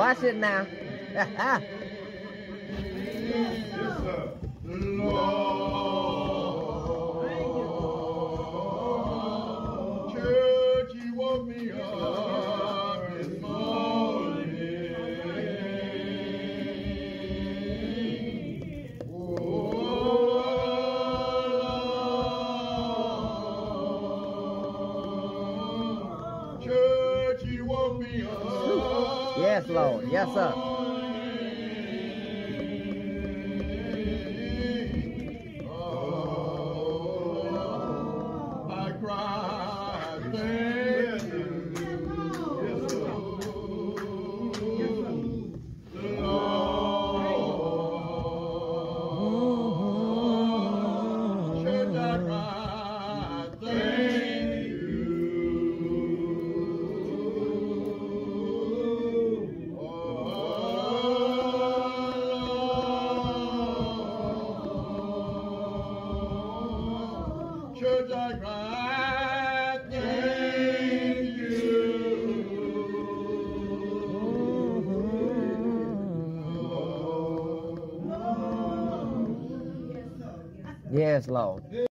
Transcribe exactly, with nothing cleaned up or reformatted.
Watch it now. Yes, sir. Lord, church, you woke me up this morning. Oh, church, you woke me up. Yes, Lord. Yes, sir. Church, I cried, thank you. Yes, Lord.